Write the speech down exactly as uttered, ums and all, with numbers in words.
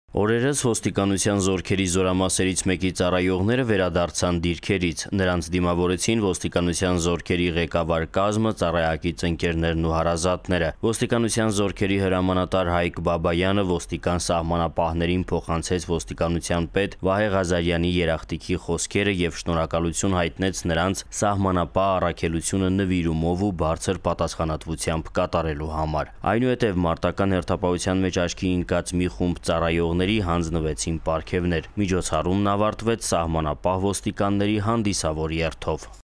Օրերս ոստիկանության զորքերի զորամասերից մեկի ծառայողները վերադարձան դիրքերից։ Նրանց դիմավորեցին ոստիկանության զորքերի ղեկավար կազմը, ծառայակից ընկերներն ու հարազատները։ Ոստիկանության զորքերի հրամանատար Հայկ Բաբայանը ոստիկան սահմանապահներին փոխանցեց ոստիկանության պետ Վահե Ղազարյանի երախտիկի խոսքերը և շնորհակալություն հայտնեց նրանց սահմանապահ առաքելությունը նվիրումով ու բարձր պատասխանատվությամբ կատարելու համար։ Այնուհետև մարտական հերթապահության մեջ աչքի ընկած մի խումբ ծառայողների հանձնվեցին պարգևներ։ Միջոցառումն ավարտվեց սահմանապահ ոստիկանների հանդիսավոր երթով։